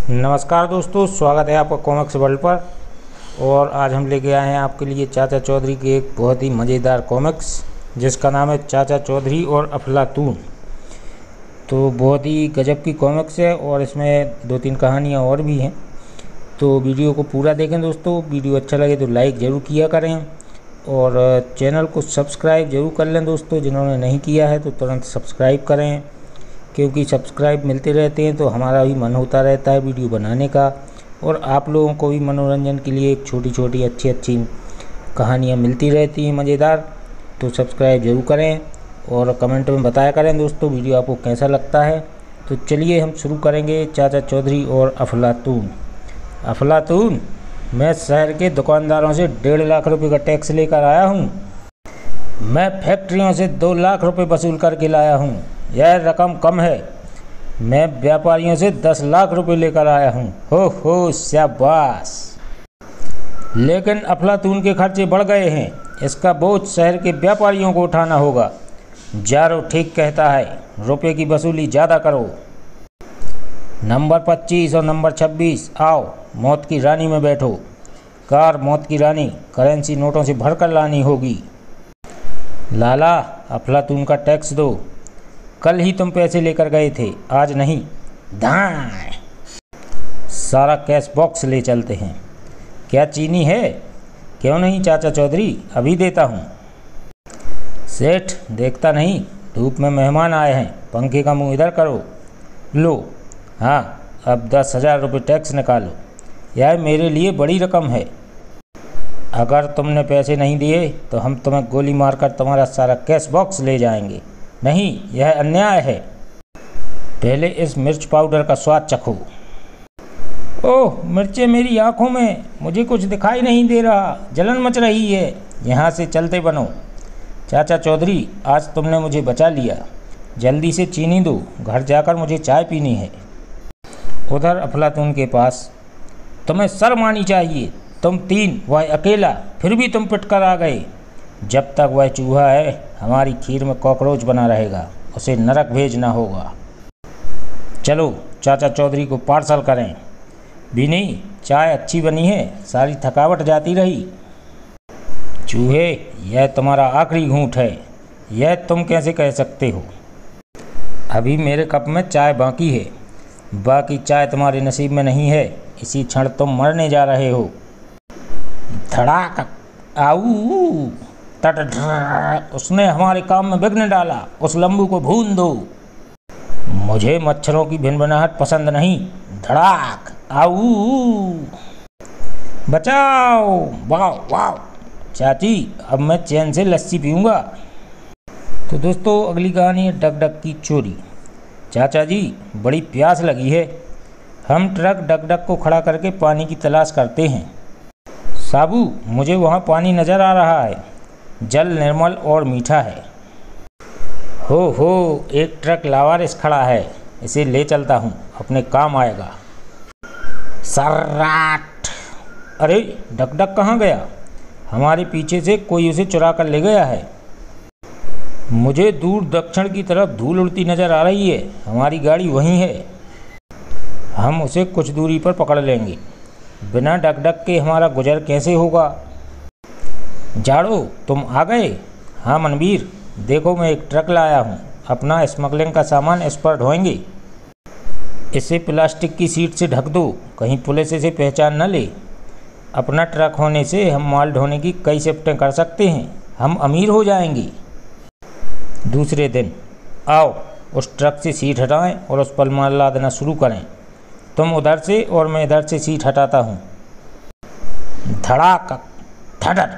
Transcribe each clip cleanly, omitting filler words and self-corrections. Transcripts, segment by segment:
नमस्कार दोस्तों, स्वागत है आपका कॉमिक्स वर्ल्ड पर। और आज हम लेके आए हैं आपके लिए चाचा चौधरी की एक बहुत ही मज़ेदार कॉमिक्स जिसका नाम है चाचा चौधरी और अफलातून। तो बहुत ही गजब की कॉमिक्स है और इसमें 2-3 कहानियाँ और भी हैं। तो वीडियो को पूरा देखें दोस्तों। वीडियो अच्छा लगे तो लाइक ज़रूर किया करें और चैनल को सब्सक्राइब ज़रूर कर लें दोस्तों। जिन्होंने नहीं किया है तो तुरंत सब्सक्राइब करें, क्योंकि सब्सक्राइब मिलते रहते हैं तो हमारा भी मन होता रहता है वीडियो बनाने का, और आप लोगों को भी मनोरंजन के लिए छोटी छोटी अच्छी कहानियाँ मिलती रहती हैं मज़ेदार। तो सब्सक्राइब ज़रूर करें और कमेंट में बताया करें दोस्तों वीडियो आपको कैसा लगता है। तो चलिए हम शुरू करेंगे चाचा चौधरी और अफलातून। अफलातून, मैं शहर के दुकानदारों से 1.5 लाख रुपये का टैक्स लेकर आया हूँ। मैं फैक्ट्रियों से 2 लाख रुपये वसूल करके लाया हूँ। यह रकम कम है। मैं व्यापारियों से 10 लाख रुपए लेकर आया हूँ। हो शाबाश। लेकिन अफलातून के खर्चे बढ़ गए हैं। इसका बोझ शहर के व्यापारियों को उठाना होगा। जारो ठीक कहता है, रुपए की वसूली ज़्यादा करो। नंबर 25 और नंबर 26, आओ मौत की रानी में बैठो। कार मौत की रानी करेंसी नोटों से भरकर लानी होगी। लाला, अफलातून का टैक्स दो। कल ही तुम पैसे लेकर गए थे, आज नहीं। दाएं। सारा कैश बॉक्स ले चलते हैं। क्या चीनी है? क्यों नहीं चाचा चौधरी, अभी देता हूँ। सेठ देखता नहीं, धूप में मेहमान आए हैं, पंखे का मुंह इधर करो। लो। हाँ, अब 10,000 रुपये टैक्स निकालो। यह मेरे लिए बड़ी रकम है। अगर तुमने पैसे नहीं दिए तो हम तुम्हें गोली मारकर तुम्हारा सारा कैश बॉक्स ले जाएंगे। नहीं, यह अन्याय है। पहले इस मिर्च पाउडर का स्वाद चखो। ओह, मिर्चें मेरी आंखों में, मुझे कुछ दिखाई नहीं दे रहा, जलन मच रही है। यहाँ से चलते बनो। चाचा चौधरी, आज तुमने मुझे बचा लिया। जल्दी से चीनी दो, घर जाकर मुझे चाय पीनी है। उधर अफलातून के पास, तुम्हें शर्म आनी चाहिए। तुम 3, वह अकेला, फिर भी तुम पिट कर आ गए। जब तक वह चूहा है हमारी खीर में कॉकरोच बना रहेगा। उसे नरक भेजना होगा। चलो चाचा चौधरी को पार्सल करें। बिनी, चाय अच्छी बनी है, सारी थकावट जाती रही। चूहे, यह तुम्हारा आखिरी घूंट है। यह तुम कैसे कह सकते हो? अभी मेरे कप में चाय बाकी है। बाकी चाय तुम्हारे नसीब में नहीं है। इसी क्षण तुम मरने जा रहे हो। धड़ाक। आऊ। उसने हमारे काम में विघ्न डाला। उस लंबू को भून दो। मुझे मच्छरों की भिनभिनाहट पसंद नहीं। धड़ाक। आऊ। बचाओ। वाह वाह। चाची, अब मैं चैन से लस्सी पीऊँगा। तो दोस्तों, अगली कहानी है डक डक की चोरी। चाचा जी, बड़ी प्यास लगी है। हम ट्रक डक डक को खड़ा करके पानी की तलाश करते हैं। साबू, मुझे वहाँ पानी नज़र आ रहा है। जल निर्मल और मीठा है। हो, एक ट्रक लावारिस खड़ा है। इसे ले चलता हूँ, अपने काम आएगा। सर्राट। अरे, डक डक कहाँ गया? हमारे पीछे से कोई उसे चुरा कर ले गया है। मुझे दूर दक्षिण की तरफ धूल उड़ती नज़र आ रही है। हमारी गाड़ी वहीं है। हम उसे कुछ दूरी पर पकड़ लेंगे। बिना डक डक के हमारा गुजर कैसे होगा? जाड़ो, तुम आ गए? हाँ मनवीर, देखो मैं एक ट्रक लाया हूँ। अपना स्मगलिंग का सामान इस पर ढोएंगे। इसे प्लास्टिक की सीट से ढक दो, कहीं पुलिस इसे पहचान न ले। अपना ट्रक होने से हम माल ढोने की कई शिफ्टें कर सकते हैं। हम अमीर हो जाएंगे। दूसरे दिन, आओ उस ट्रक से सीट हटाएं और उस पर माल लादना शुरू करें। तुम उधर से और मैं इधर से सीट हटाता हूँ। धड़ाक। धड़र।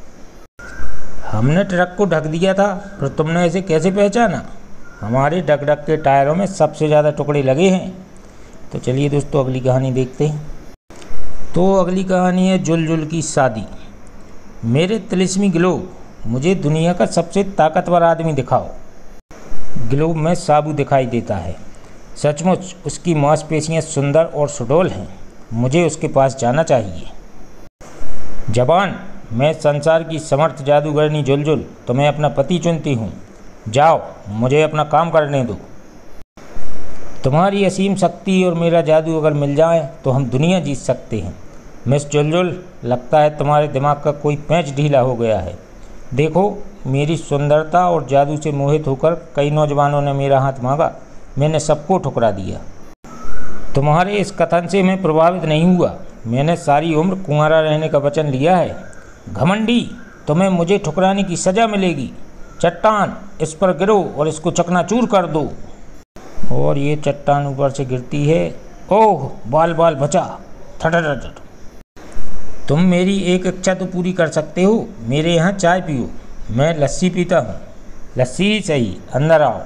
हमने ट्रक को ढक दिया था, फिर तुमने इसे कैसे पहचाना? हमारे डक डक के टायरों में सबसे ज़्यादा टुकड़े लगे हैं। तो चलिए दोस्तों, अगली कहानी देखते हैं। तो अगली कहानी है जुलजुल की शादी। मेरे तिलिस्मी ग्लोब, मुझे दुनिया का सबसे ताकतवर आदमी दिखाओ। ग्लोब में साबू दिखाई देता है। सचमुच उसकी मांसपेशियाँ सुंदर और सुडौल हैं। मुझे उसके पास जाना चाहिए। जबान, मैं संसार की समर्थ जादूगरनी जुलजुल तुम्हें अपना पति चुनती हूँ। जाओ, मुझे अपना काम करने दो। तुम्हारी असीम शक्ति और मेरा जादू अगर मिल जाए तो हम दुनिया जीत सकते हैं। मिस जुलजुल, लगता है तुम्हारे दिमाग का कोई पैंच ढीला हो गया है। देखो, मेरी सुंदरता और जादू से मोहित होकर कई नौजवानों ने मेरा हाथ मांगा, मैंने सबको ठुकरा दिया। तुम्हारे इस कथन से मैं प्रभावित नहीं हुआ। मैंने सारी उम्र कुंवारा रहने का वचन लिया है। घमंडी, तुम्हें मुझे ठुकराने की सज़ा मिलेगी। चट्टान, इस पर गिरो और इसको चकनाचूर कर दो। और ये चट्टान ऊपर से गिरती है। ओह, बाल बाल बचा। ठट। तुम मेरी एक इच्छा तो पूरी कर सकते हो। मेरे यहाँ चाय पियो, मैं लस्सी पीता हूँ। लस्सी सही, अंदर आओ।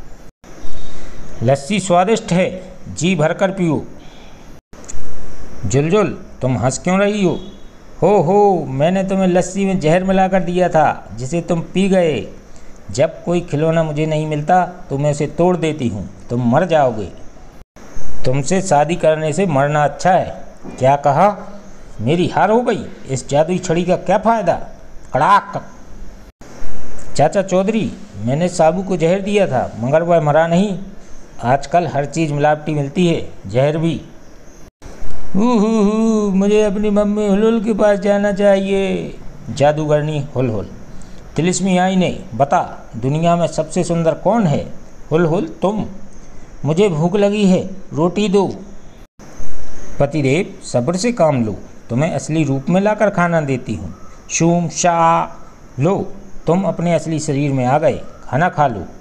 लस्सी स्वादिष्ट है, जी भरकर पियो। जुलजुल, तुम हंस क्यों रही हो? हो, मैंने तुम्हें लस्सी में जहर मिलाकर दिया था, जिसे तुम पी गए। जब कोई खिलौना मुझे नहीं मिलता तो मैं उसे तोड़ देती हूँ, तुम मर जाओगे। तुमसे शादी करने से मरना अच्छा है। क्या कहा? मेरी हार हो गई। इस जादुई छड़ी का क्या फ़ायदा? कड़ाक। चाचा चौधरी, मैंने साबू को जहर दिया था, मगर वह मरा नहीं। आजकल हर चीज़ मिलावटी मिलती है, जहर भी। मुझे अपनी मम्मी हुलहुल के पास जाना चाहिए। जादूगरनी हुलहुल, तिलिस्मी आईने, बता दुनिया में सबसे सुंदर कौन है? हुलहुल, तुम। मुझे भूख लगी है, रोटी दो। पतिदेव, सब्र से काम लो, तुम्हें असली रूप में लाकर खाना देती हूँ। शूम शाह। लो, तुम अपने असली शरीर में आ गए, खाना खा लो।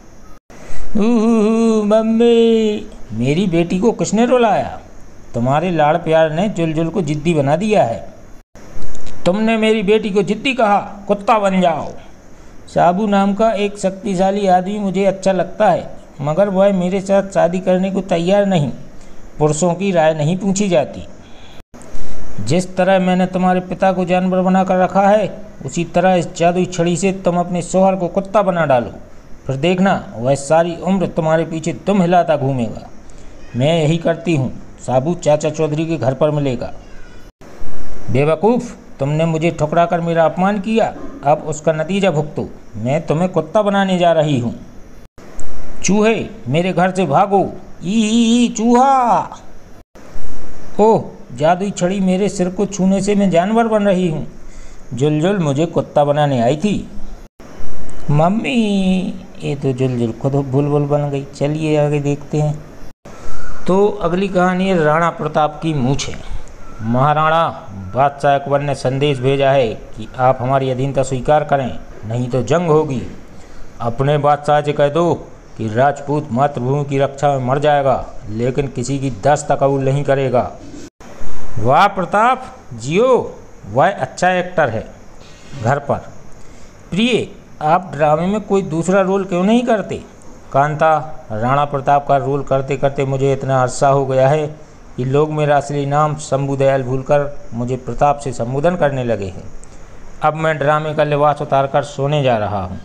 मम्मी, मेरी बेटी को किसने रुलाया? तुम्हारे लाड़ प्यार ने जुलजुल को जिद्दी बना दिया है। तुमने मेरी बेटी को जिद्दी कहा, कुत्ता बन जाओ। साबू नाम का एक शक्तिशाली आदमी मुझे अच्छा लगता है, मगर वह मेरे साथ शादी करने को तैयार नहीं। पुरुषों की राय नहीं पूछी जाती। जिस तरह मैंने तुम्हारे पिता को जानवर बनाकर रखा है, उसी तरह इस जादुई छड़ी से तुम अपने शौहर को कुत्ता बना डालो। फिर देखना, वह सारी उम्र तुम्हारे पीछे तुम हिलाता घूमेगा। मैं यही करती हूँ। साबू चाचा चौधरी के घर पर मिलेगा। बेवकूफ़, तुमने मुझे ठुकरा कर मेरा अपमान किया, अब उसका नतीजा भुगतो। मैं तुम्हें कुत्ता बनाने जा रही हूँ। चूहे, मेरे घर से भागो। ई चूहा। ओह, जादुई छड़ी मेरे सिर को छूने से मैं जानवर बन रही हूँ। जुलजुल मुझे कुत्ता बनाने आई थी। मम्मी, ये तो जुलजुल खुद बुलबुल बन गई। चलिए आगे देखते हैं। तो अगली कहानी है राणा प्रताप की मूछें। महाराणा बादशाह अकबर ने संदेश भेजा है कि आप हमारी अधीनता स्वीकार करें, नहीं तो जंग होगी। अपने बादशाह से कह दो कि राजपूत मातृभूमि की रक्षा में मर जाएगा, लेकिन किसी की दास्ता कबूल नहीं करेगा। वाह प्रताप, जियो। वह अच्छा एक्टर है। घर पर, प्रिय, आप ड्रामे में कोई दूसरा रोल क्यों नहीं करते? कांता, राणा प्रताप का रोल करते करते मुझे इतना अरसा हो गया है कि लोग मेरा असली नाम शंभुदयाल भूलकर मुझे प्रताप से संबोधन करने लगे हैं। अब मैं ड्रामे का लिबास उतारकर सोने जा रहा हूँ।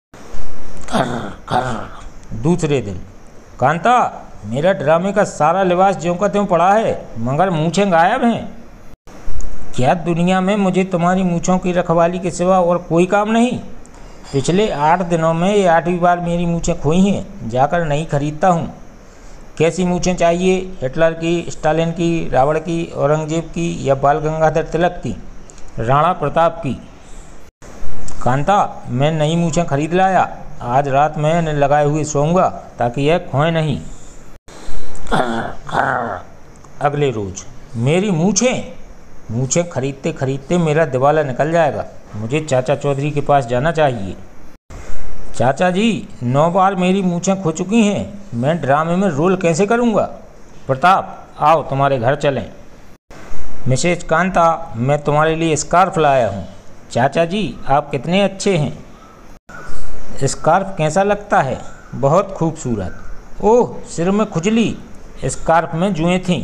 दूसरे दिन, कांता, मेरा ड्रामे का सारा लिबास ज्यों का त्यों पड़ा है, मगर मूछें गायब हैं। क्या दुनिया में मुझे तुम्हारी मूछों की रखवाली के सिवा और कोई काम नहीं? पिछले 8 दिनों में ये 8वीं बार मेरी मूछें खोई हैं, जाकर नहीं खरीदता हूँ। कैसी मूछें चाहिए? हिटलर की, स्टालिन की, रावण की, औरंगजेब की या बाल गंगाधर तिलक की, राणा प्रताप की? कांता, मैं नई मूछें खरीद लाया। आज रात मैं इन्हें लगाए हुए सोऊंगा ताकि यह खोए नहीं। अगले रोज, मेरी मूछें खरीदते खरीदते मेरा दिवाला निकल जाएगा। मुझे चाचा चौधरी के पास जाना चाहिए। चाचा जी, 9 बार मेरी मूछें खो चुकी हैं, मैं ड्रामे में रोल कैसे करूँगा? प्रताप, आओ तुम्हारे घर चलें। मिसेज कांता, मैं तुम्हारे लिए स्कार्फ लाया हूँ। चाचा जी, आप कितने अच्छे हैं। स्कार्फ कैसा लगता है? बहुत खूबसूरत। ओह, सिर में खुजली। स्कार्फ में जुएँ थीं।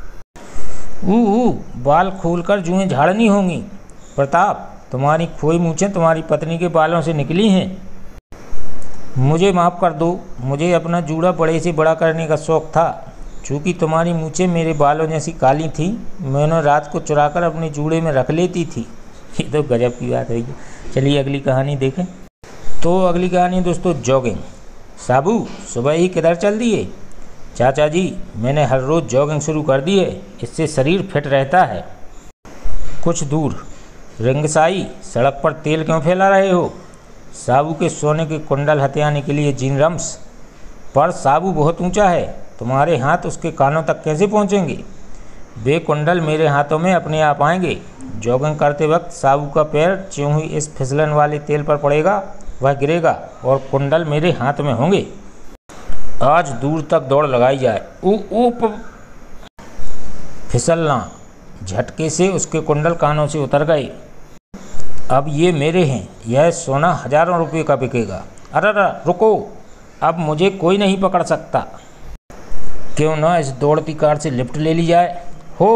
बाल खोलकर जुएँ झाड़नी होंगी। प्रताप, तुम्हारी खोई मूछें तुम्हारी पत्नी के बालों से निकली हैं। मुझे माफ़ कर दो, मुझे अपना जूड़ा बड़े से बड़ा करने का शौक़ था। चूँकि तुम्हारी मूछें मेरे बालों जैसी काली थी, मैंने रात को चुराकर अपने जूड़े में रख लेती थी। ये तो गजब की बात है। चलिए अगली कहानी देखें। तो अगली कहानी दोस्तों, जॉगिंग। साबू, सुबह ही किधर चल दिए? चाचा जी, मैंने हर रोज़ जॉगिंग शुरू कर दी है, इससे शरीर फिट रहता है। कुछ दूर, रिंगसाई, सड़क पर तेल क्यों फैला रहे हो? साबू के सोने के कुंडल हथियाने के लिए जीन रम्स। पर साबू बहुत ऊंचा है, तुम्हारे हाथ उसके कानों तक कैसे पहुंचेंगे? वे कुंडल मेरे हाथों में अपने आप आएंगे। जॉगिंग करते वक्त साबू का पैर ज्यों ही इस फिसलन वाले तेल पर पड़ेगा, वह गिरेगा और कुंडल मेरे हाथ में होंगे। आज दूर तक दौड़ लगाई जाए। ऊप फिसलना, झटके से उसके कुंडल कानों से उतर गए। अब ये मेरे हैं, यह सोना हजारों रुपये का बिकेगा। अरे रुको, अब मुझे कोई नहीं पकड़ सकता। क्यों ना इस दौड़ती कार से लिफ्ट ले ली जाए। हो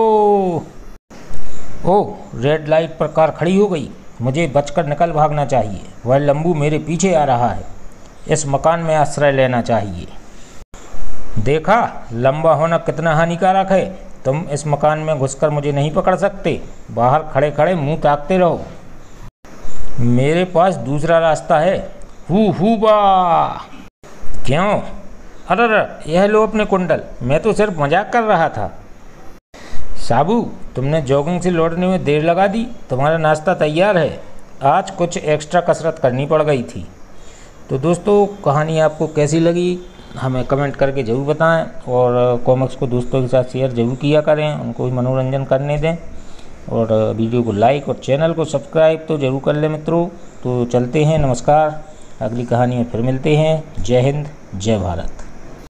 ओह, रेड लाइट पर कार खड़ी हो गई। मुझे बचकर निकल भागना चाहिए। वह लंबू मेरे पीछे आ रहा है। इस मकान में आश्रय लेना चाहिए। देखा, लंबा होना कितना हानिकारक है। तुम इस मकान में घुसकर मुझे नहीं पकड़ सकते। बाहर खड़े खड़े मुंह ताकते रहो। मेरे पास दूसरा रास्ता है। हु बा। क्यों? अरे यह लो अपने कुंडल, मैं तो सिर्फ मजाक कर रहा था। साबू, तुमने जॉगिंग से लौटने में देर लगा दी। तुम्हारा नाश्ता तैयार है। आज कुछ एक्स्ट्रा कसरत करनी पड़ गई थी। तो दोस्तों, कहानी आपको कैसी लगी हमें कमेंट करके ज़रूर बताएं और कॉमिक्स को दोस्तों के साथ शेयर ज़रूर किया करें, उनको भी मनोरंजन करने दें। और वीडियो को लाइक और चैनल को सब्सक्राइब तो ज़रूर कर लें मित्रों। तो चलते हैं, नमस्कार। अगली कहानी में फिर मिलते हैं। जय हिंद, जय भारत।